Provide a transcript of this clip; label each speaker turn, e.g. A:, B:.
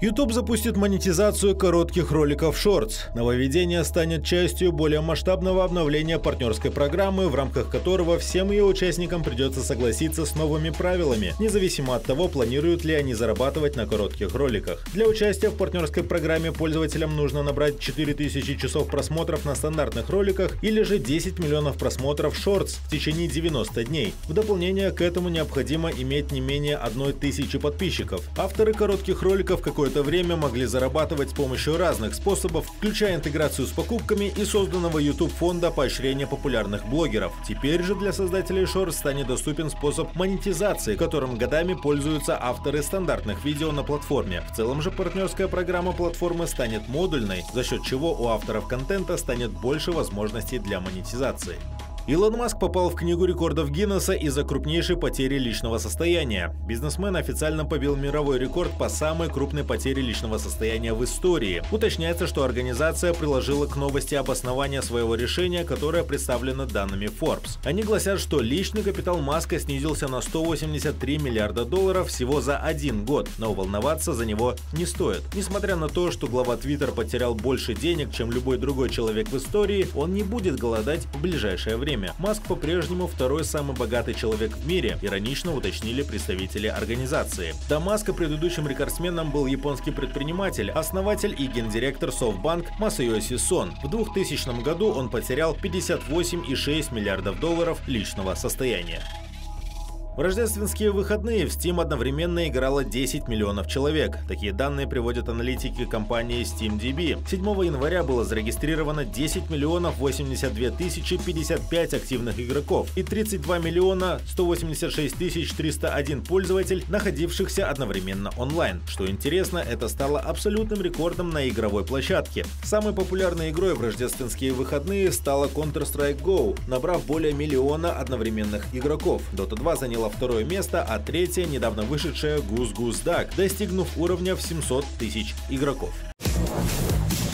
A: YouTube запустит монетизацию коротких роликов Shorts. Нововведение станет частью более масштабного обновления партнерской программы, в рамках которого всем ее участникам придется согласиться с новыми правилами, независимо от того, планируют ли они зарабатывать на коротких роликах. Для участия в партнерской программе пользователям нужно набрать 4000 часов просмотров на стандартных роликах или же 10 миллионов просмотров Shorts в течение 90 дней. В дополнение к этому необходимо иметь не менее 1000 подписчиков. Авторы коротких роликов какое-то время могли зарабатывать с помощью разных способов, включая интеграцию с покупками и созданного YouTube фонда поощрения популярных блогеров. Теперь же для создателей Shorts станет доступен способ монетизации, которым годами пользуются авторы стандартных видео на платформе. В целом же партнерская программа платформы станет модульной, за счет чего у авторов контента станет больше возможностей для монетизации. Илон Маск попал в книгу рекордов Гиннесса из-за крупнейшей потери личного состояния. Бизнесмен официально побил мировой рекорд по самой крупной потере личного состояния в истории. Уточняется, что организация приложила к новости обоснование своего решения, которое представлено данными Forbes. Они гласят, что личный капитал Маска снизился на $183 миллиарда всего за 1 год, но волноваться за него не стоит. Несмотря на то, что глава Twitter потерял больше денег, чем любой другой человек в истории, он не будет голодать в ближайшее время. Маск по-прежнему второй самый богатый человек в мире, иронично уточнили представители организации. До Маска предыдущим рекордсменом был японский предприниматель, основатель и гендиректор SoftBank Масайоси Сон. В 2000 году он потерял $58,6 миллиардов личного состояния. В рождественские выходные в Steam одновременно играло 10 миллионов человек. Такие данные приводят аналитики компании SteamDB. 7 января было зарегистрировано 10 миллионов 82 тысячи 55 активных игроков и 32 миллиона 186 тысяч 301 пользователь, находившихся одновременно онлайн. Что интересно, это стало абсолютным рекордом на игровой площадке. Самой популярной игрой в рождественские выходные стала Counter-Strike Go, набрав более миллиона одновременных игроков. Dota 2 заняла второе место, а третье недавно вышедшая Goose Goose Duck, достигнув уровня в 700 тысяч игроков.